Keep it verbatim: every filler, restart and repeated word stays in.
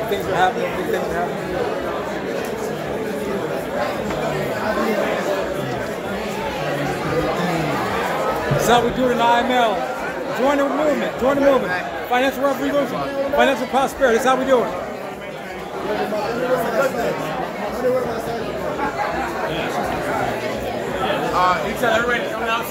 things are happening. Big things are happening. That's how we do it in I M L. Join the movement. Join the movement. Financial revolution. Financial prosperity. That's how we do it. Uh, you tell everybody to come down.